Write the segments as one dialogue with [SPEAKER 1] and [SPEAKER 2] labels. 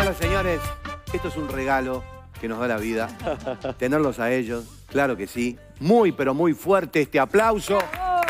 [SPEAKER 1] Señoras y señores, esto es un regalo que nos da la vida. Tenerlos a ellos, claro que sí. Muy, pero muy fuerte este aplauso.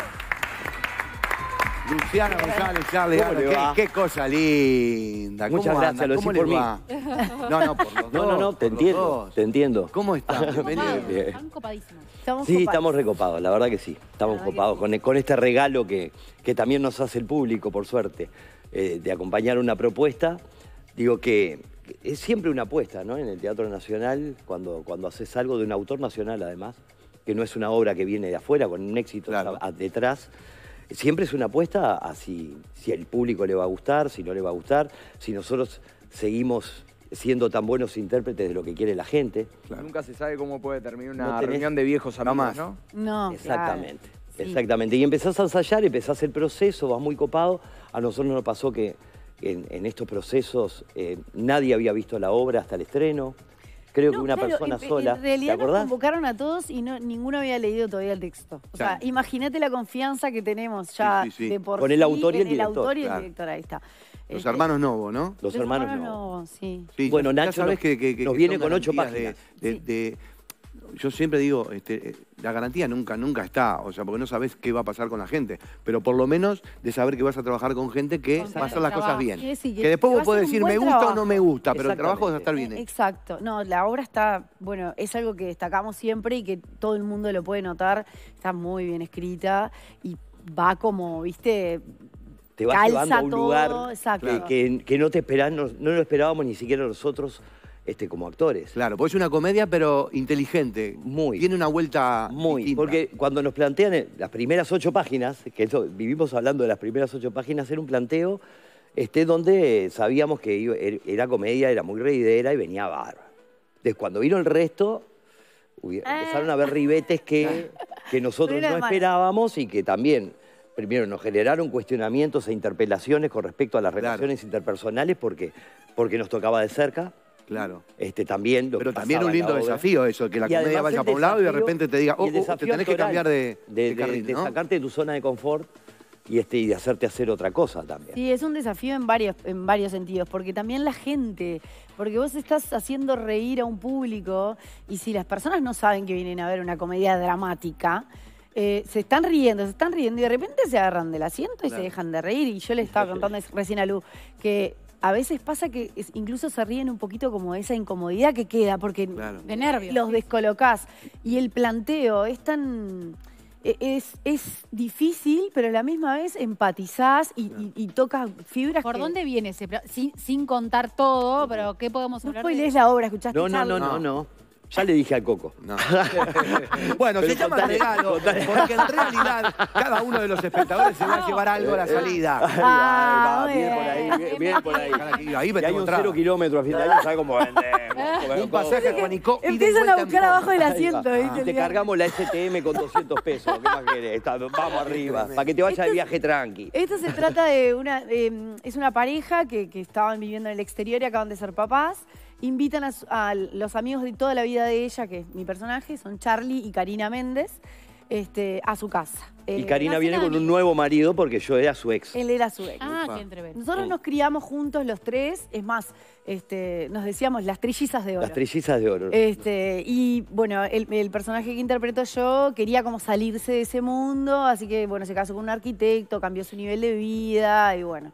[SPEAKER 1] Luciana González, Charles, qué cosa linda.
[SPEAKER 2] Muchas gracias, lo decís por mí.
[SPEAKER 1] No, por los dos.
[SPEAKER 2] No, te entiendo.
[SPEAKER 1] ¿Cómo están?
[SPEAKER 3] Están copadísimos.
[SPEAKER 2] Sí, estamos recopados, la verdad que sí. Estamos copados con este regalo que también nos hace el público, por suerte, de acompañar una propuesta. Digo que es siempre una apuesta, ¿no? En el Teatro Nacional, cuando haces algo de un autor nacional, además, que no es una obra que viene de afuera, con un éxito detrás. Siempre es una apuesta a si al público le va a gustar, si no le va a gustar, si nosotros seguimos siendo tan buenos intérpretes de lo que quiere la gente.
[SPEAKER 4] Claro. Nunca se sabe cómo puede terminar una reunión de viejos amigos, ¿no?
[SPEAKER 3] No,
[SPEAKER 2] exactamente,
[SPEAKER 3] claro.
[SPEAKER 2] exactamente. Y empezás a ensayar, empezás el proceso, vas muy copado. A nosotros nos pasó que en estos procesos nadie había visto la obra hasta el estreno. Creo que una persona sola.
[SPEAKER 3] En realidad
[SPEAKER 2] ¿te acordás?
[SPEAKER 3] nos convocaron a todos y ninguno había leído todavía el texto. O sea, imagínate la confianza que tenemos ya de por
[SPEAKER 2] con el autor y el director.
[SPEAKER 3] El autor y el director, ahí está.
[SPEAKER 1] Los hermanos Novo, ¿no?
[SPEAKER 2] Los hermanos Novo,
[SPEAKER 3] sí.
[SPEAKER 2] Bueno,
[SPEAKER 1] ya
[SPEAKER 2] Nacho
[SPEAKER 1] sabes que
[SPEAKER 2] nos viene con 8 páginas.
[SPEAKER 1] Yo siempre digo, la garantía nunca está, o sea, porque no sabes qué va a pasar con la gente, pero por lo menos de saber que vas a trabajar con gente que va a hacer las cosas bien. Que después vos podés decir, me gusta o no me gusta, pero el trabajo va a estar bien.
[SPEAKER 3] Exacto. No, la obra está, bueno, es algo que destacamos siempre y que todo el mundo lo puede notar, está muy bien escrita y va como, viste,
[SPEAKER 2] te va llevando a un lugar que no te esperás, no lo esperábamos ni siquiera nosotros como actores.
[SPEAKER 1] Claro, porque es una comedia pero inteligente.
[SPEAKER 2] Muy.
[SPEAKER 1] Tiene una vuelta distinta.
[SPEAKER 2] Porque cuando nos plantean las primeras 8 páginas, que vivimos hablando de las primeras 8 páginas, era un planteo donde sabíamos que era comedia, era muy reidera y venía bárbaro. Entonces cuando vino el resto, empezaron a haber ribetes que nosotros no esperábamos y que también primero nos generaron cuestionamientos e interpelaciones con respecto a las relaciones interpersonales porque nos tocaba de cerca.
[SPEAKER 1] Claro.
[SPEAKER 2] También
[SPEAKER 1] pero también un lindo desafío eso, que la comedia vaya por un lado y de repente te diga, te tenés que cambiar de carril, ¿no?
[SPEAKER 2] De sacarte de tu zona de confort y de hacerte hacer otra cosa también.
[SPEAKER 3] Sí, es un desafío en varios sentidos, porque también la gente, porque vos estás haciendo reír a un público y si las personas no saben que vienen a ver una comedia dramática, se están riendo y de repente se agarran del asiento y se dejan de reír. Y yo le estaba contando recién a Lu que a veces pasa que incluso se ríen un poquito como esa incomodidad que queda, porque
[SPEAKER 5] de nervios
[SPEAKER 3] los descolocás. Y el planteo es tan... Es difícil, pero a la misma vez empatizás y tocas fibras.
[SPEAKER 5] ¿Por dónde viene ese plan? Sin contar todo, pero ¿qué podemos hablar?
[SPEAKER 3] No spoilees la obra, ¿escuchaste?
[SPEAKER 2] No. Ya le dije al Coco.
[SPEAKER 1] No. Bueno, se llama regalo, porque en realidad cada uno de los espectadores se va a llevar algo a la salida.
[SPEAKER 2] Bien por ahí.
[SPEAKER 1] Ahí me
[SPEAKER 2] hay un 0 kilómetros a fin de año, ¿sabes cómo vendemos?
[SPEAKER 1] Un pasaje Juanico.
[SPEAKER 3] Empiezan a buscar abajo del asiento.
[SPEAKER 2] Te cargamos la STM con 200 pesos. ¿Qué más querés? Vamos arriba, para que te vayas de viaje tranqui.
[SPEAKER 3] Esto se trata de es una pareja que estaban viviendo en el exterior y acaban de ser papás. Invitan a los amigos de toda la vida de ella, que es mi personaje, son Charlie y Karina Méndez, a su casa.
[SPEAKER 2] Y Karina viene con un nuevo marido porque yo era su ex.
[SPEAKER 3] Él era su ex.
[SPEAKER 5] Qué entrevero.
[SPEAKER 3] Nosotros nos criamos juntos los tres, es más, nos decíamos las trillizas de oro.
[SPEAKER 2] Las trillizas de oro.
[SPEAKER 3] Y bueno, el personaje que interpreto yo quería como salirse de ese mundo, así que bueno, se casó con un arquitecto, cambió su nivel de vida y bueno,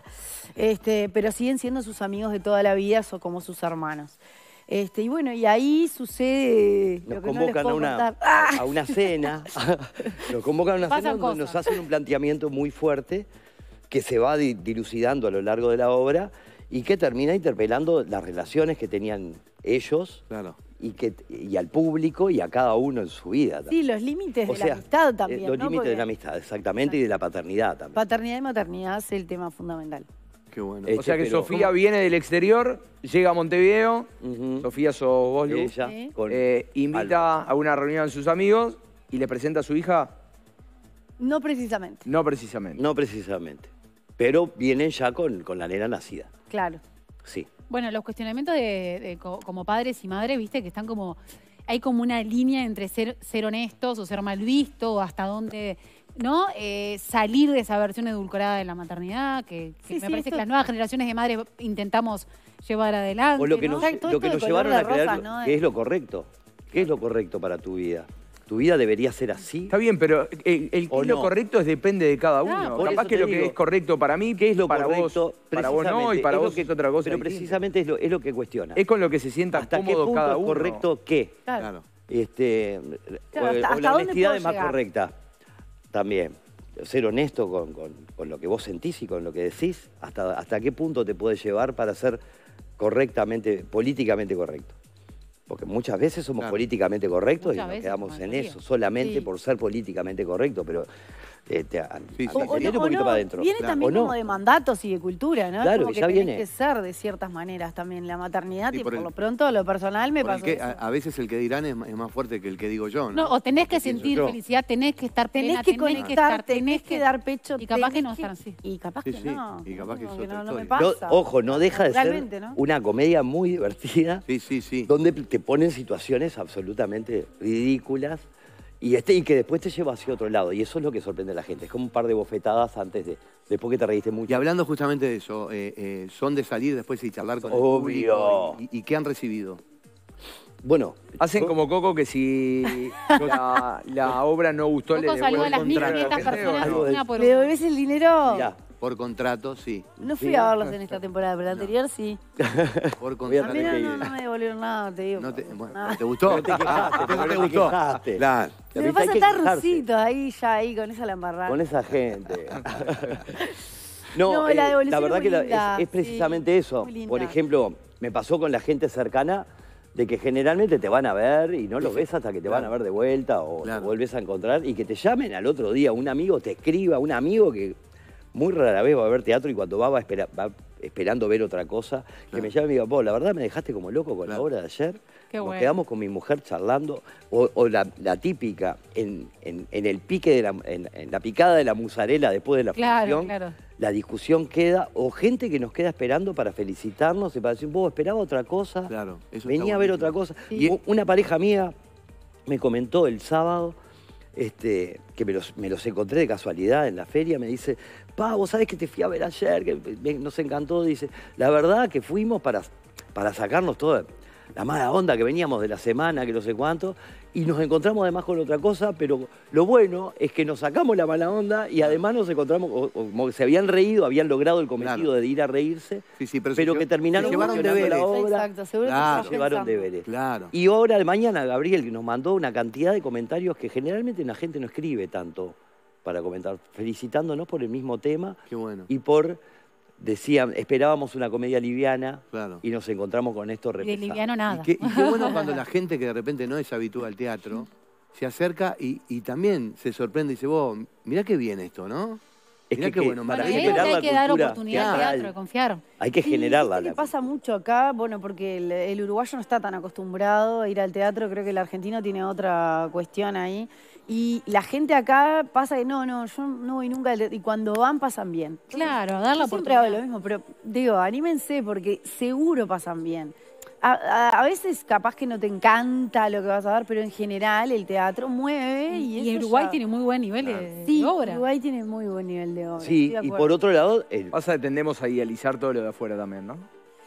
[SPEAKER 3] pero siguen siendo sus amigos de toda la vida, son como sus hermanos. Y bueno, y ahí sucede
[SPEAKER 2] nos
[SPEAKER 3] lo que
[SPEAKER 2] convocan
[SPEAKER 3] no les puedo
[SPEAKER 2] a una cena. Nos convocan a una cena donde nos hacen un planteamiento muy fuerte que se va dilucidando a lo largo de la obra y que termina interpelando las relaciones que tenían ellos y al público y a cada uno en su vida.
[SPEAKER 3] Sí, los límites de la amistad también.
[SPEAKER 2] Los límites de la amistad, exactamente, y de la paternidad también.
[SPEAKER 3] Paternidad y maternidad es el tema fundamental.
[SPEAKER 1] Qué bueno.
[SPEAKER 4] O sea que Sofía viene del exterior, llega a Montevideo. Sofía sos vos, Lu.
[SPEAKER 2] Ella,
[SPEAKER 4] invita a una reunión de sus amigos y le presenta a su hija.
[SPEAKER 3] No precisamente.
[SPEAKER 4] No precisamente.
[SPEAKER 2] No precisamente. Pero vienen ya con la nena nacida.
[SPEAKER 3] Claro.
[SPEAKER 2] Sí.
[SPEAKER 5] Bueno, los cuestionamientos como padres y madres, viste, que están como... Hay como una línea entre ser honestos o ser mal vistos, o hasta dónde ¿no? Salir de esa versión edulcorada de la maternidad, que me parece que las nuevas generaciones de madres intentamos llevar adelante.
[SPEAKER 2] O lo que
[SPEAKER 5] ¿no?
[SPEAKER 2] nos llevaron a creer, que es lo correcto. ¿Qué es lo correcto para tu vida? ¿Tu vida debería ser así?
[SPEAKER 4] Está bien, pero el qué es lo correcto depende de cada uno. Capaz que lo que es correcto para mí,
[SPEAKER 2] ¿qué es lo
[SPEAKER 4] para
[SPEAKER 2] correcto?
[SPEAKER 4] Para vos no, y para vos es otra cosa.
[SPEAKER 2] Pero precisamente es lo que cuestiona.
[SPEAKER 4] Es con lo que se sienta
[SPEAKER 2] ¿Hasta
[SPEAKER 4] cómodo
[SPEAKER 2] qué punto
[SPEAKER 4] cada
[SPEAKER 2] es
[SPEAKER 4] uno?
[SPEAKER 2] correcto qué?
[SPEAKER 1] Claro.
[SPEAKER 2] O la honestidad es más correcta también. Ser honesto con lo que vos sentís y con lo que decís. ¿Hasta qué punto te puede llevar para ser políticamente correcto? Porque muchas veces somos políticamente correctos y nos quedamos en eso, solamente por ser políticamente correctos, pero viene un poquito para adentro.
[SPEAKER 3] Viene también como de mandatos y de cultura, ¿no?
[SPEAKER 2] Claro,
[SPEAKER 3] como que
[SPEAKER 2] ya
[SPEAKER 3] tenés
[SPEAKER 2] viene.
[SPEAKER 3] que ser de ciertas maneras también la maternidad, y por
[SPEAKER 1] el-
[SPEAKER 3] lo pronto lo personal me pasó eso.
[SPEAKER 1] A veces el que dirán es más fuerte que el que digo yo, ¿no?
[SPEAKER 5] No, o tenés que sentir felicidad, tenés que estar plena,
[SPEAKER 3] Tenés que conectar, tenés que dar pecho.
[SPEAKER 5] Y capaz
[SPEAKER 3] tenés
[SPEAKER 5] que no estar así.
[SPEAKER 3] Y capaz
[SPEAKER 1] Sí,
[SPEAKER 3] que
[SPEAKER 1] sí,
[SPEAKER 3] no.
[SPEAKER 1] y capaz que es
[SPEAKER 3] Como
[SPEAKER 1] otra
[SPEAKER 3] no me
[SPEAKER 1] historia.
[SPEAKER 3] pasa.
[SPEAKER 2] Ojo, no deja de ser
[SPEAKER 3] Naturalmente, ¿no?
[SPEAKER 2] una comedia muy divertida,
[SPEAKER 1] Sí.
[SPEAKER 2] donde te ponen situaciones absolutamente ridículas y que después te lleva hacia otro lado. Y eso es lo que sorprende a la gente. Es como un par de bofetadas después que te reíste mucho.
[SPEAKER 1] Y hablando justamente de eso, ¿son de salir después y charlar con el
[SPEAKER 2] Obvio.
[SPEAKER 1] público? ¿Y qué han recibido?
[SPEAKER 2] Bueno,
[SPEAKER 4] Hacen como Coco que si la obra no gustó,
[SPEAKER 5] Coco
[SPEAKER 4] le
[SPEAKER 5] saluda a las
[SPEAKER 4] devuelve el
[SPEAKER 5] 1.500
[SPEAKER 4] contrato.
[SPEAKER 5] personas
[SPEAKER 2] algo de-
[SPEAKER 5] una por
[SPEAKER 3] ¿Le
[SPEAKER 5] una.
[SPEAKER 3] devolvés el dinero?
[SPEAKER 2] mirá,
[SPEAKER 1] Por contrato, sí.
[SPEAKER 3] No fui a verlos en esta temporada, pero la anterior sí.
[SPEAKER 1] Por
[SPEAKER 2] Voy a
[SPEAKER 3] A
[SPEAKER 1] contrato.
[SPEAKER 3] mí
[SPEAKER 2] tener que ir.
[SPEAKER 3] no me devolvieron nada, te digo.
[SPEAKER 1] No te, bueno,
[SPEAKER 3] Nada.
[SPEAKER 1] ¿te gustó?
[SPEAKER 2] Pero te quejaste,
[SPEAKER 1] Ah,
[SPEAKER 2] pero
[SPEAKER 1] ¿te
[SPEAKER 2] te
[SPEAKER 1] gustó?
[SPEAKER 2] quejaste.
[SPEAKER 1] Claro.
[SPEAKER 3] Lo que
[SPEAKER 2] Hay
[SPEAKER 3] pasa
[SPEAKER 2] que
[SPEAKER 3] está
[SPEAKER 2] quejarse.
[SPEAKER 3] Rusito ahí con esa la embarrada.
[SPEAKER 2] con esa gente.
[SPEAKER 3] No, la devolución
[SPEAKER 2] verdad
[SPEAKER 3] es muy
[SPEAKER 2] que
[SPEAKER 3] linda,
[SPEAKER 2] es precisamente
[SPEAKER 3] sí,
[SPEAKER 2] eso.
[SPEAKER 3] muy linda.
[SPEAKER 2] Por ejemplo, me pasó con la gente cercana de que generalmente te van a ver y no los ves hasta que te van a ver de vuelta o te vuelves a encontrar y que te llamen al otro día, un amigo te escriba, un amigo que muy rara vez va a ver teatro y cuando va esperando ver otra cosa, que me llame y me diga, la verdad me dejaste como loco con la obra de ayer.
[SPEAKER 5] Qué
[SPEAKER 2] Nos
[SPEAKER 5] bueno.
[SPEAKER 2] quedamos con mi mujer charlando, o la típica, en el pique en la picada de la mozzarella después de la función,
[SPEAKER 5] Claro.
[SPEAKER 2] la discusión queda, o gente que nos queda esperando para felicitarnos y para decir, vos esperaba otra cosa,
[SPEAKER 1] Claro, eso
[SPEAKER 2] venía
[SPEAKER 1] está
[SPEAKER 2] a ver
[SPEAKER 1] buenísimo.
[SPEAKER 2] otra cosa.
[SPEAKER 1] Sí.
[SPEAKER 2] Una pareja mía me comentó el sábado, que me los encontré de casualidad en la feria, me dice, vos sabés que te fui a ver ayer, que nos encantó, dice, la verdad que fuimos para sacarnos toda la mala onda que veníamos de la semana, que no sé cuánto, y nos encontramos además con otra cosa, pero lo bueno es que nos sacamos la mala onda y además nos encontramos, o como que se habían reído, habían logrado el cometido de ir a reírse,
[SPEAKER 1] pero
[SPEAKER 2] que terminaron
[SPEAKER 1] llevaron
[SPEAKER 2] funcionando la
[SPEAKER 1] deberes.
[SPEAKER 2] obra.
[SPEAKER 3] Exacto, seguro que
[SPEAKER 1] Claro.
[SPEAKER 3] estás
[SPEAKER 2] Llevaron
[SPEAKER 3] pensando.
[SPEAKER 2] deberes.
[SPEAKER 1] Claro.
[SPEAKER 2] Y ahora de mañana Gabriel nos mandó una cantidad de comentarios que generalmente la gente no escribe tanto para comentar, felicitándonos por el mismo tema.
[SPEAKER 1] Qué bueno.
[SPEAKER 2] Y decían, esperábamos una comedia liviana
[SPEAKER 1] Claro.
[SPEAKER 2] y nos encontramos con esto
[SPEAKER 5] De
[SPEAKER 2] repesado.
[SPEAKER 5] liviano nada.
[SPEAKER 1] Y qué bueno cuando la gente que de repente no es habitual al teatro se acerca y también se sorprende y dice, vos, mirá qué bien esto, ¿no?
[SPEAKER 2] Es
[SPEAKER 1] Mirá
[SPEAKER 2] que-
[SPEAKER 1] qué bueno.
[SPEAKER 2] para
[SPEAKER 5] Bueno,
[SPEAKER 2] mí
[SPEAKER 5] ahí es
[SPEAKER 2] generar
[SPEAKER 5] donde hay
[SPEAKER 2] la
[SPEAKER 5] que dar
[SPEAKER 2] cultura
[SPEAKER 5] oportunidad al
[SPEAKER 2] teatral.
[SPEAKER 5] teatro, confiar.
[SPEAKER 2] Hay que
[SPEAKER 3] Sí,
[SPEAKER 2] generarla.
[SPEAKER 3] ¿viste qué pasa mucho acá? Bueno, porque el uruguayo no está tan acostumbrado a ir al teatro, creo que el argentino tiene otra cuestión ahí. Y la gente acá pasa que no, yo no voy nunca al teatro. Y cuando van, pasan bien.
[SPEAKER 5] Claro, dar la
[SPEAKER 3] Yo siempre hago lo
[SPEAKER 5] oportunidad.
[SPEAKER 3] mismo, pero digo, anímense porque seguro pasan bien. A veces capaz que no te encanta lo que vas a ver, pero en general el teatro mueve y
[SPEAKER 5] Y
[SPEAKER 3] eso
[SPEAKER 5] Uruguay
[SPEAKER 3] ya-
[SPEAKER 5] tiene muy buen nivel de
[SPEAKER 3] Sí,
[SPEAKER 5] obra.
[SPEAKER 3] Uruguay tiene muy buen nivel de obra.
[SPEAKER 2] Sí,
[SPEAKER 3] estoy de
[SPEAKER 2] y
[SPEAKER 3] acuerdo.
[SPEAKER 2] por otro lado,
[SPEAKER 4] Pasa que tendemos a idealizar todo lo de afuera también, ¿no?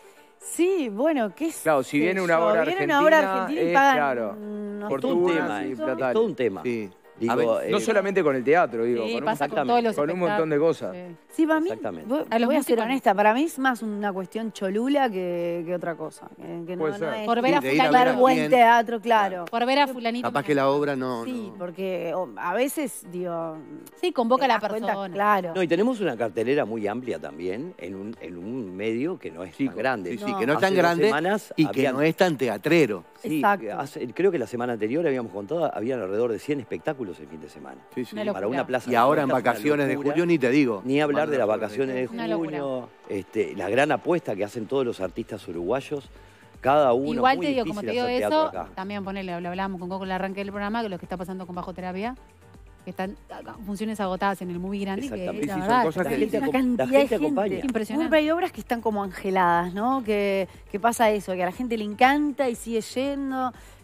[SPEAKER 3] Sí, bueno, ¿qué es?
[SPEAKER 4] Claro, si viene una obra argentina,
[SPEAKER 3] y pagan
[SPEAKER 4] claro,
[SPEAKER 3] unos
[SPEAKER 2] es todo un
[SPEAKER 4] fortunas
[SPEAKER 2] tema,
[SPEAKER 4] y
[SPEAKER 2] es
[SPEAKER 4] platales.
[SPEAKER 2] todo un tema.
[SPEAKER 1] Sí.
[SPEAKER 2] Digo,
[SPEAKER 1] A ver,
[SPEAKER 4] No solamente con el teatro, digo,
[SPEAKER 5] Sí,
[SPEAKER 4] con,
[SPEAKER 5] pasa con
[SPEAKER 2] exactamente.
[SPEAKER 5] todos los
[SPEAKER 4] con un montón de cosas.
[SPEAKER 5] Sí.
[SPEAKER 3] Sí, para mí,
[SPEAKER 2] Exactamente.
[SPEAKER 3] voy
[SPEAKER 5] A los
[SPEAKER 3] a ser
[SPEAKER 5] músicos-
[SPEAKER 3] honesta, para mí es más una cuestión cholula que otra cosa. Que
[SPEAKER 4] Puede
[SPEAKER 3] no
[SPEAKER 4] ser.
[SPEAKER 3] es
[SPEAKER 5] Por ver a
[SPEAKER 1] Sí, de ir a
[SPEAKER 3] ver
[SPEAKER 5] fulanito.
[SPEAKER 3] buen
[SPEAKER 1] bien.
[SPEAKER 3] teatro, claro.
[SPEAKER 5] Por ver a fulanito.
[SPEAKER 1] Capaz que la obra no...
[SPEAKER 3] Sí,
[SPEAKER 1] no.
[SPEAKER 3] porque a veces, digo...
[SPEAKER 5] Sí, convoca a la
[SPEAKER 3] te das cuenta,
[SPEAKER 5] persona.
[SPEAKER 3] claro.
[SPEAKER 2] No, y tenemos una cartelera muy amplia también en un medio que no es tan grande.
[SPEAKER 1] Sí,
[SPEAKER 3] No.
[SPEAKER 1] que no es tan
[SPEAKER 2] Hace 2
[SPEAKER 1] grande
[SPEAKER 2] semanas
[SPEAKER 1] y que
[SPEAKER 2] habían-
[SPEAKER 1] no es tan teatrero.
[SPEAKER 2] Sí,
[SPEAKER 3] Exacto.
[SPEAKER 2] creo que la semana anterior habíamos contado, habían alrededor de 100 espectáculos el fin de semana.
[SPEAKER 1] Sí, sí.
[SPEAKER 5] Una locura.
[SPEAKER 2] Para una plaza.
[SPEAKER 1] Y ahora en
[SPEAKER 2] de Costa es una
[SPEAKER 1] vacaciones de
[SPEAKER 2] locura.
[SPEAKER 1] julio ni te digo.
[SPEAKER 2] Ni hablar de las
[SPEAKER 1] Van a
[SPEAKER 2] vacaciones de
[SPEAKER 5] Una locura.
[SPEAKER 2] junio, la gran apuesta que hacen todos los artistas uruguayos, cada uno.
[SPEAKER 5] Igual
[SPEAKER 2] muy
[SPEAKER 5] te digo, como te
[SPEAKER 2] difícil
[SPEAKER 5] digo
[SPEAKER 2] hacer teatro
[SPEAKER 5] eso,
[SPEAKER 2] acá.
[SPEAKER 5] también ponele, lo hablábamos con Coco en el arranque del programa, que lo que está pasando con Bajo Terapia, que están funciones agotadas en el muy grande, que
[SPEAKER 2] Exactamente.
[SPEAKER 5] la
[SPEAKER 4] Sí, son
[SPEAKER 5] verdad,
[SPEAKER 4] cosas
[SPEAKER 2] La
[SPEAKER 4] que-
[SPEAKER 2] gente,
[SPEAKER 3] Una
[SPEAKER 2] la
[SPEAKER 3] cantidad
[SPEAKER 2] gente
[SPEAKER 3] de gente.
[SPEAKER 2] acompaña.
[SPEAKER 5] Es impresionante.
[SPEAKER 3] Siempre hay obras que están como angeladas, ¿no? Que pasa eso, que a la gente le encanta y sigue yendo.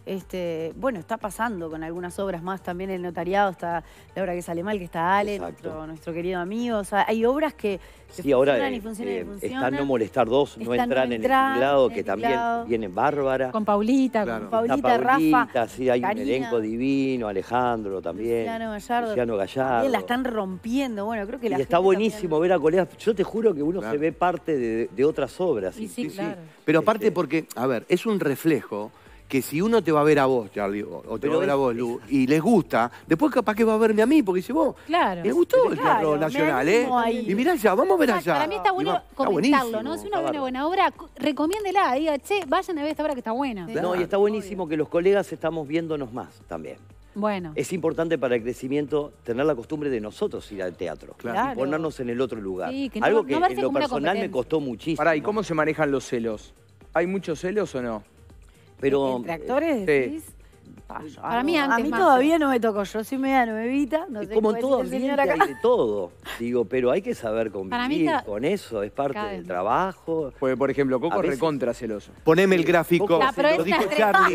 [SPEAKER 3] bueno, está pasando con algunas obras más también el notariado, está la obra que sale mal, que está Ale, nuestro querido amigo. O sea, hay obras que funcionan y funcionan y funcionan.
[SPEAKER 2] Está No Molestar 2, no entran en el teclado, que también viene bárbara.
[SPEAKER 5] Con Paulita,
[SPEAKER 3] con Paulita, Rafa.
[SPEAKER 2] Sí, hay
[SPEAKER 3] Karina,
[SPEAKER 2] un elenco divino, Alejandro también.
[SPEAKER 3] Luciano Gallardo. También la están rompiendo, bueno, creo que la
[SPEAKER 2] Y está buenísimo ver a colegas. Yo te juro que uno se ve parte de otras obras.
[SPEAKER 5] Sí, claro.
[SPEAKER 1] Pero aparte porque, a ver, es un reflejo que si uno te va a ver a vos, Charlie, o te va a ver a vos, Lu, y les gusta, después capaz que va a verme a mí, porque dice vos, me gustó el Teatro Nacional, y mirá allá, vamos a ver allá.
[SPEAKER 5] Para mí está bueno comentarlo, ¿no? Si uno ve una buena obra, recomiéndela, diga, che, vayan a ver esta obra que está buena.
[SPEAKER 2] No, y está buenísimo que los colegas estamos viéndonos más también.
[SPEAKER 5] Bueno.
[SPEAKER 2] Es importante para el crecimiento tener la costumbre de nosotros ir al teatro y ponernos en el otro lugar.
[SPEAKER 5] Sí, que
[SPEAKER 2] algo que
[SPEAKER 5] no
[SPEAKER 2] en lo personal me costó muchísimo.
[SPEAKER 4] Pará, ¿y cómo se manejan los celos? ¿Hay muchos celos o no?
[SPEAKER 3] Pero, ¿entre actores decís?
[SPEAKER 5] Para mí antes
[SPEAKER 3] a mí todavía no me tocó, yo soy media nuevita. No sé
[SPEAKER 2] como en todo ambiente hay de todo, digo, pero hay que saber convivir con eso, es parte del trabajo.
[SPEAKER 4] Porque, por ejemplo, Coco es recontra celoso.
[SPEAKER 1] Poneme el gráfico,
[SPEAKER 5] lo
[SPEAKER 1] dijo Charlie,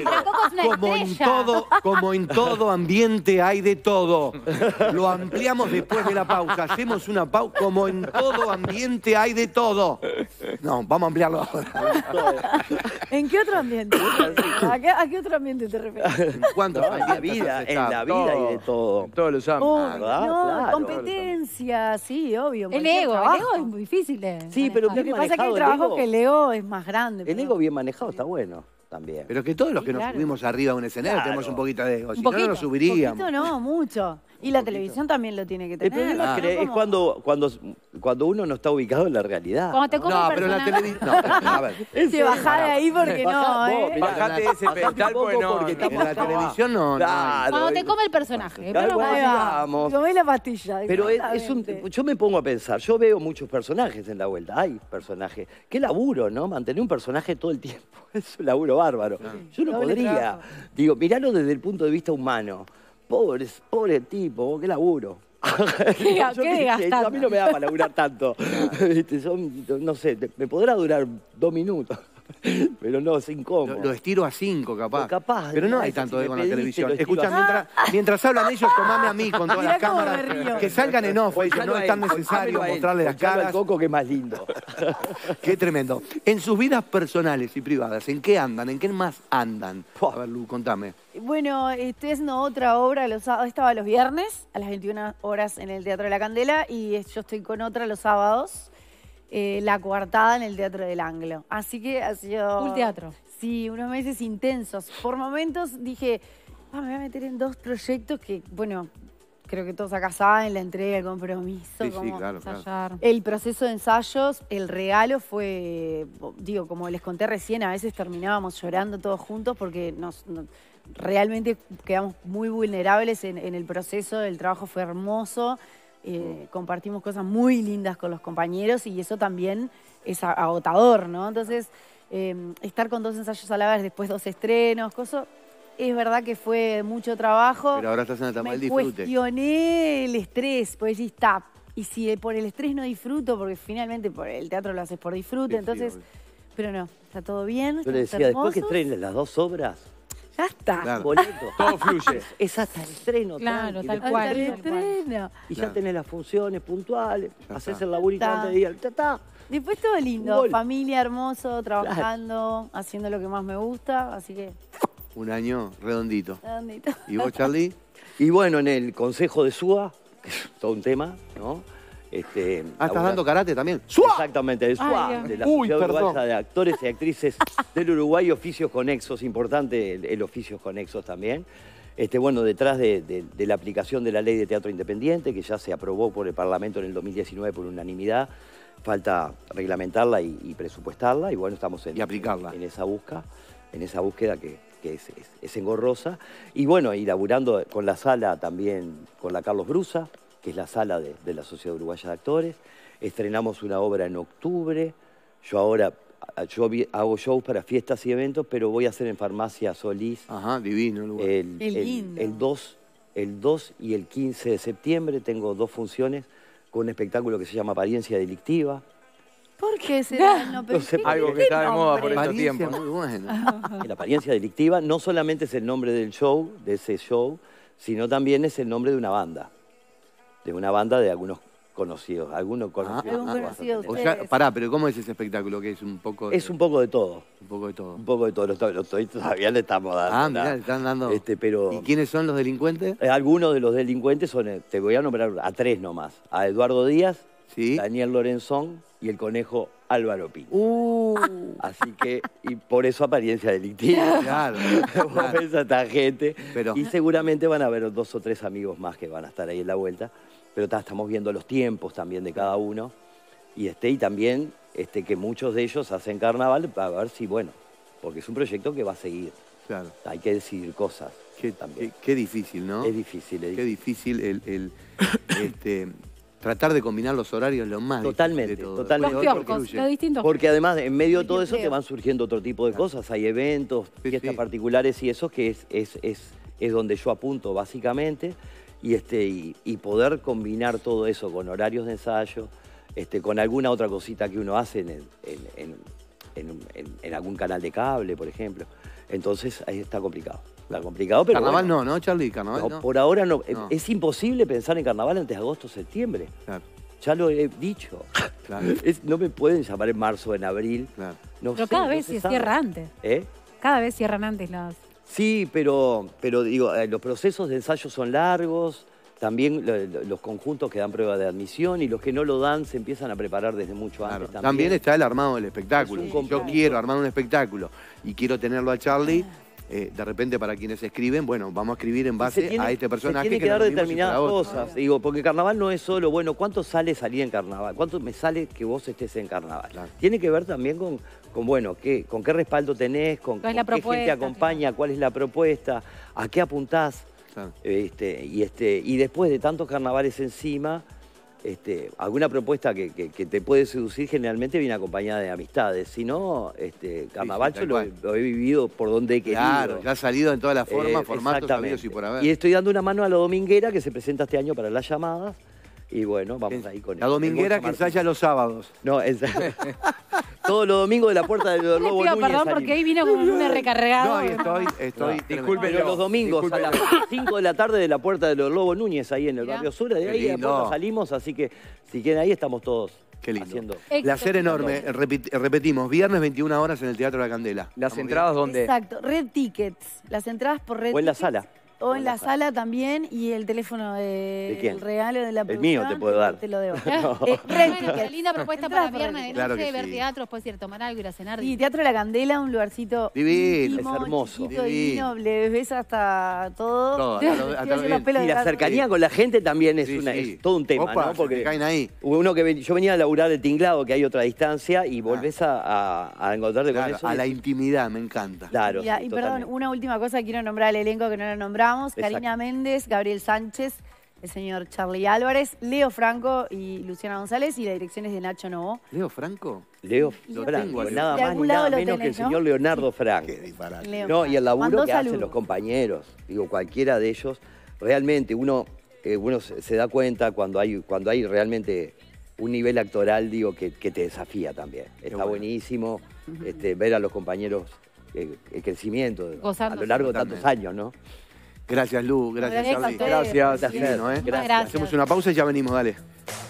[SPEAKER 1] como en todo ambiente hay de todo. Lo ampliamos después de la pausa, hacemos una pausa, como en todo ambiente hay de todo. No, vamos a ampliarlo ahora.
[SPEAKER 3] ¿En qué otro ambiente? ¿A qué otro ambiente te refieres?
[SPEAKER 1] ¿Cuánto?
[SPEAKER 2] En la vida hay de todo.
[SPEAKER 4] En todos los ámbitos.
[SPEAKER 3] No, competencia, sí, obvio.
[SPEAKER 5] El ego es muy difícil de
[SPEAKER 2] Sí, pero
[SPEAKER 3] lo que pasa es que el trabajo que el ego es más grande.
[SPEAKER 2] El ego bien manejado está bueno también.
[SPEAKER 1] Pero que todos los que nos subimos arriba a un escenario tenemos un poquito de ego. Si no, no nos subiríamos.
[SPEAKER 3] Un poquito no, mucho. Y la televisión también lo tiene que tener.
[SPEAKER 2] El problema es cuando uno no está ubicado en la realidad.
[SPEAKER 5] Cuando te come
[SPEAKER 1] no, pero la televisión... No, a ver.
[SPEAKER 3] Te bajá de ahí porque no,
[SPEAKER 4] Bajate de ese pedestal porque no.
[SPEAKER 1] En la televisión no.
[SPEAKER 5] Cuando te come el personaje.
[SPEAKER 3] Comé la pastilla.
[SPEAKER 2] Pero yo me pongo a pensar, yo veo muchos personajes en la vuelta. Hay personajes. Qué laburo, ¿no? Mantener un personaje todo el tiempo. Es un laburo bárbaro. Yo no podría. Digo, miralo desde el punto de vista humano. Pobre tipo, qué laburo. A mí no me da para laburar tanto. No sé, me podrá durar 2 minutos. Pero no, es incómodo.
[SPEAKER 1] Lo estiro a 5, capaz. Pero no hay tanto ego en la televisión. Escucha, mientras hablan ellos, tomame a mí con todas las cámaras. Que salgan en off, que no es tan necesario mostrarle las caras.
[SPEAKER 2] Coco, que es más lindo.
[SPEAKER 1] Qué tremendo. En sus vidas personales y privadas, ¿en qué andan? ¿En qué más andan? A ver, Lu, contame.
[SPEAKER 3] Bueno, estoy haciendo otra obra los sábados. Estaba los viernes a las 21 horas en el Teatro de la Candela y yo estoy con otra los sábados. La Coartada en el Teatro del Anglo. Así que ha sido...
[SPEAKER 5] Un teatro.
[SPEAKER 3] Sí, unos meses intensos. Por momentos dije, me voy a meter en 2 proyectos que, bueno, creo que todos acá saben, la entrega, el compromiso.
[SPEAKER 1] Sí, claro.
[SPEAKER 3] El proceso de ensayos, el regalo fue, digo, como les conté recién, a veces terminábamos llorando todos juntos porque realmente quedamos muy vulnerables en el proceso, el trabajo fue hermoso. Compartimos cosas muy lindas con los compañeros y eso también es agotador, ¿no? Entonces, estar con 2 ensayos a la vez, después 2 estrenos, es verdad que fue mucho trabajo.
[SPEAKER 1] Pero ahora estás en la etapa del disfrute.
[SPEAKER 3] Cuestioné el estrés, pues sí está. Y si por el estrés no disfruto, porque finalmente por el teatro lo haces por disfrute, entonces... Pero no, está todo bien.
[SPEAKER 2] Yo le decía, después que estrenen las 2 obras...
[SPEAKER 3] Ya está.
[SPEAKER 1] Claro.
[SPEAKER 2] Boleto.
[SPEAKER 4] Todo fluye.
[SPEAKER 2] Es hasta el estreno.
[SPEAKER 5] Claro, tal
[SPEAKER 3] Hasta
[SPEAKER 5] cual.
[SPEAKER 3] el estreno.
[SPEAKER 2] Y ya tenés las funciones puntuales, haces el laburito antes de ir. Ya está.
[SPEAKER 3] Después todo lindo, familia hermoso, trabajando, haciendo lo que más me gusta, así que...
[SPEAKER 1] Un año redondito.
[SPEAKER 3] Redondito.
[SPEAKER 1] ¿Y vos, Charlie?
[SPEAKER 2] Y bueno, en el Consejo de SUA, que es todo un tema, ¿no?
[SPEAKER 1] ¿Estás dando karate también?
[SPEAKER 2] ¡SUA! Exactamente, el SUA, de la Sociedad Uruguaya de Actores y Actrices del Uruguay, Oficios Conexos, importante el Oficios Conexos también. Bueno, detrás de la aplicación de la Ley de Teatro Independiente, que ya se aprobó por el Parlamento en el 2019 por unanimidad, falta reglamentarla y presupuestarla, y bueno, estamos en esa búsqueda que es engorrosa. Y bueno, y laburando con la sala también, con la Carlos Brusa, que es la sala de la Sociedad Uruguaya de Actores. Estrenamos una obra en octubre. Yo hago shows para fiestas y eventos, pero voy a hacer en Farmacia Solís.
[SPEAKER 1] Ajá, divino el lugar.
[SPEAKER 3] El
[SPEAKER 2] 2 y el 15 de septiembre tengo 2 funciones con un espectáculo que se llama Apariencia Delictiva.
[SPEAKER 3] ¿Por qué será? No, pero
[SPEAKER 2] sé,
[SPEAKER 4] algo que está de moda por estos
[SPEAKER 1] Apariencia
[SPEAKER 4] tiempos.
[SPEAKER 1] muy bueno.
[SPEAKER 2] La apariencia delictiva no solamente es el nombre del show, de ese show, sino también es el nombre de una banda. De una banda de algunos conocidos. Algunos conocidos.
[SPEAKER 3] Algún conocido de
[SPEAKER 1] O sea,
[SPEAKER 3] ustedes.
[SPEAKER 1] pará, pero ¿cómo es ese espectáculo? Que es un poco...
[SPEAKER 2] Es un poco de todo.
[SPEAKER 1] Un poco de todo.
[SPEAKER 2] Un poco de todo. Los toditos todavía le estamos dando.
[SPEAKER 1] Ah, mirá, le están dando...
[SPEAKER 2] Pero,
[SPEAKER 1] ¿Y quiénes son los delincuentes?
[SPEAKER 2] algunos de los delincuentes son, te voy a nombrar a 3 nomás. A Eduardo Díaz,
[SPEAKER 1] Sí.
[SPEAKER 2] Daniel Lorenzón y el conejo Álvaro Pino. Así que, y por eso apariencia delictiva.
[SPEAKER 1] Claro.
[SPEAKER 2] Vos ves a esta gente.
[SPEAKER 1] Pero-
[SPEAKER 2] Y seguramente van a haber 2 o 3 amigos más que van a estar ahí en la vuelta. Pero estamos viendo los tiempos también de cada uno. Y también que muchos de ellos hacen carnaval para ver si, bueno, porque es un proyecto que va a seguir.
[SPEAKER 1] Claro.
[SPEAKER 2] Hay que decidir cosas
[SPEAKER 1] Qué,
[SPEAKER 2] también.
[SPEAKER 1] qué difícil, ¿no?
[SPEAKER 2] Es difícil, es
[SPEAKER 1] Qué
[SPEAKER 2] difícil.
[SPEAKER 1] difícil tratar de combinar los horarios es lo más
[SPEAKER 2] Totalmente,
[SPEAKER 1] difícil de todo.
[SPEAKER 2] totalmente.
[SPEAKER 5] Los
[SPEAKER 1] Otro
[SPEAKER 5] kioscos,
[SPEAKER 1] fluye.
[SPEAKER 5] los distintos.
[SPEAKER 2] Porque además, en medio de todo
[SPEAKER 3] Yo
[SPEAKER 2] eso, te
[SPEAKER 3] creo.
[SPEAKER 2] van surgiendo otro tipo de cosas. Hay eventos,
[SPEAKER 1] Sí,
[SPEAKER 2] fiestas
[SPEAKER 1] sí.
[SPEAKER 2] particulares y eso que es donde yo apunto básicamente. Y poder combinar todo eso con horarios de ensayo, con alguna otra cosita que uno hace en algún canal de cable, por ejemplo. Entonces, ahí está complicado. Está complicado, pero
[SPEAKER 1] Carnaval
[SPEAKER 2] bueno.
[SPEAKER 1] no, Charlie? Carnaval
[SPEAKER 2] No,
[SPEAKER 1] no.
[SPEAKER 2] por ahora no.
[SPEAKER 1] No.
[SPEAKER 2] Es imposible pensar en carnaval antes de agosto o septiembre.
[SPEAKER 1] Claro,
[SPEAKER 2] Ya lo he dicho.
[SPEAKER 1] claro,
[SPEAKER 2] No me pueden llamar en marzo o en abril.
[SPEAKER 1] claro.
[SPEAKER 2] No
[SPEAKER 5] Pero
[SPEAKER 2] sé,
[SPEAKER 5] cada
[SPEAKER 2] no
[SPEAKER 5] vez
[SPEAKER 2] se
[SPEAKER 5] se
[SPEAKER 2] sabe.
[SPEAKER 5] cierra antes.
[SPEAKER 2] ¿Eh?
[SPEAKER 5] Cada vez cierran antes las...
[SPEAKER 2] Sí, pero digo, los procesos de ensayo son largos, también los conjuntos que dan prueba de admisión y los que no lo dan se empiezan a preparar desde mucho
[SPEAKER 1] Claro.
[SPEAKER 2] antes
[SPEAKER 1] También está el armado del espectáculo.
[SPEAKER 2] Es un
[SPEAKER 1] Si yo
[SPEAKER 2] compromiso.
[SPEAKER 1] quiero armar un espectáculo y quiero tenerlo a Charlie, de repente para quienes escriben, bueno, vamos a escribir en base a este personaje.
[SPEAKER 2] Se tiene que
[SPEAKER 1] no
[SPEAKER 2] dar
[SPEAKER 1] es lo mismo si
[SPEAKER 2] determinadas
[SPEAKER 1] fuera otro.
[SPEAKER 2] cosas. Digo, porque carnaval no es solo, bueno, ¿cuánto sale salir en carnaval? ¿Cuánto me sale que vos estés en carnaval?
[SPEAKER 1] Claro.
[SPEAKER 2] Tiene que ver también con bueno, con qué respaldo tenés, con
[SPEAKER 5] ¿Cuál es la
[SPEAKER 2] qué gente
[SPEAKER 5] propuesta?
[SPEAKER 2] acompaña, cuál es la propuesta, a qué apuntás.
[SPEAKER 1] Claro.
[SPEAKER 2] Y después de tantos carnavales encima, alguna propuesta que te puede seducir generalmente viene acompañada de amistades. Si no, carnaval
[SPEAKER 1] tal
[SPEAKER 2] yo
[SPEAKER 1] cual.
[SPEAKER 2] lo he vivido por donde he querido.
[SPEAKER 1] Claro, ya ha salido en todas las formas, formatos
[SPEAKER 2] Exactamente.
[SPEAKER 1] sabidos y por haber.
[SPEAKER 2] Y estoy dando una mano a la dominguera que se presenta este año para las llamadas. Y bueno, vamos ahí con
[SPEAKER 1] La
[SPEAKER 2] el
[SPEAKER 1] dominguera
[SPEAKER 2] Bocha
[SPEAKER 1] que
[SPEAKER 2] Martín.
[SPEAKER 1] ensaya los sábados.
[SPEAKER 2] No, todos los domingos de la puerta del
[SPEAKER 5] Les
[SPEAKER 2] Lobo
[SPEAKER 5] pido
[SPEAKER 2] Núñez
[SPEAKER 5] perdón porque
[SPEAKER 2] salimos.
[SPEAKER 5] ahí vino con un recargado.
[SPEAKER 1] No, ahí estoy.
[SPEAKER 4] Disculpe,
[SPEAKER 2] Pero los domingos a las 5 de la tarde de la puerta de los Lobos Núñez, ahí en el
[SPEAKER 5] Mirá.
[SPEAKER 2] barrio sur, de
[SPEAKER 1] Qué
[SPEAKER 2] ahí a la
[SPEAKER 1] lindo.
[SPEAKER 2] puerta salimos, así que si quieren ahí estamos todos
[SPEAKER 1] Qué lindo.
[SPEAKER 2] haciendo.
[SPEAKER 1] Placer enorme. Repetimos, viernes 21 horas en el Teatro La Candela.
[SPEAKER 4] Las
[SPEAKER 1] Estamos
[SPEAKER 4] entradas donde...
[SPEAKER 3] Exacto, Red Tickets. Las entradas por Red
[SPEAKER 2] O en la
[SPEAKER 3] Tickets.
[SPEAKER 2] sala.
[SPEAKER 3] O en la sala también, y el teléfono
[SPEAKER 2] ¿De quién?
[SPEAKER 3] del regalo de la
[SPEAKER 2] El mío te
[SPEAKER 3] producción,
[SPEAKER 2] puedo dar.
[SPEAKER 3] Te lo debo.
[SPEAKER 2] No.
[SPEAKER 3] Red
[SPEAKER 5] Bueno,
[SPEAKER 3] Tickets.
[SPEAKER 5] pero linda propuesta
[SPEAKER 3] Entradas
[SPEAKER 5] para
[SPEAKER 3] por
[SPEAKER 5] viernes
[SPEAKER 3] Red
[SPEAKER 5] de
[SPEAKER 1] Claro
[SPEAKER 5] noche,
[SPEAKER 1] que
[SPEAKER 5] ver
[SPEAKER 1] sí.
[SPEAKER 5] teatro, después ir a tomar algo, ir a cenar.
[SPEAKER 3] Sí, Teatro de la Candela, un lugarcito
[SPEAKER 1] Divino.
[SPEAKER 3] íntimo,
[SPEAKER 2] Es hermoso.
[SPEAKER 3] chiquito,
[SPEAKER 1] Divino.
[SPEAKER 3] divino, le ves hasta todo.
[SPEAKER 1] Todo,
[SPEAKER 3] Te
[SPEAKER 1] hasta
[SPEAKER 3] ves
[SPEAKER 1] los
[SPEAKER 3] los
[SPEAKER 1] dientes.
[SPEAKER 3] pelos
[SPEAKER 2] Y
[SPEAKER 3] de
[SPEAKER 2] la
[SPEAKER 3] gato.
[SPEAKER 2] cercanía con la gente también es,
[SPEAKER 1] Sí, sí.
[SPEAKER 2] es todo un tema,
[SPEAKER 1] Opa,
[SPEAKER 2] ¿no?
[SPEAKER 1] se
[SPEAKER 2] Porque
[SPEAKER 1] te caen ahí.
[SPEAKER 2] yo venía a laburar de tinglado, que hay otra distancia, y volvés a encontrarte
[SPEAKER 1] Claro,
[SPEAKER 2] con eso.
[SPEAKER 1] a
[SPEAKER 2] y-
[SPEAKER 1] la intimidad, me encanta.
[SPEAKER 2] Claro,
[SPEAKER 3] Mira,
[SPEAKER 2] sí,
[SPEAKER 3] y perdón,
[SPEAKER 2] totalmente.
[SPEAKER 3] una última cosa, quiero nombrar al elenco que no lo nombramos.
[SPEAKER 2] Exacto.
[SPEAKER 3] Karina Méndez, Gabriel Sánchez, el señor Charlie Álvarez, Leo Franco y Luciana González, y la dirección es de Nacho Novo.
[SPEAKER 1] ¿Leo Franco?
[SPEAKER 2] Leo
[SPEAKER 1] Lo
[SPEAKER 2] Franco,
[SPEAKER 1] tengo ahí.
[SPEAKER 2] nada
[SPEAKER 3] De
[SPEAKER 2] más
[SPEAKER 3] algún
[SPEAKER 2] ni
[SPEAKER 3] lado
[SPEAKER 2] nada
[SPEAKER 3] lo
[SPEAKER 2] menos que el
[SPEAKER 3] tenés, ¿no?
[SPEAKER 2] señor Leonardo Franco.
[SPEAKER 1] Qué disparate.
[SPEAKER 3] Leo
[SPEAKER 2] No, y el laburo
[SPEAKER 3] Mandó
[SPEAKER 2] que hacen
[SPEAKER 3] saludos.
[SPEAKER 2] los compañeros, digo, cualquiera de ellos, realmente uno se da cuenta cuando hay realmente un nivel actoral, digo, que te desafía también. Está
[SPEAKER 1] bueno.
[SPEAKER 2] buenísimo ver a los compañeros el crecimiento a
[SPEAKER 5] Gozándose.
[SPEAKER 2] lo largo de
[SPEAKER 1] Totalmente.
[SPEAKER 2] tantos años, ¿no?
[SPEAKER 1] Gracias, Lu. Gracias,
[SPEAKER 3] Gracias a
[SPEAKER 1] Charlie.
[SPEAKER 3] ustedes.
[SPEAKER 4] Gracias.
[SPEAKER 1] Divino, ¿eh?
[SPEAKER 5] Gracias.
[SPEAKER 1] Hacemos una pausa y ya venimos, dale.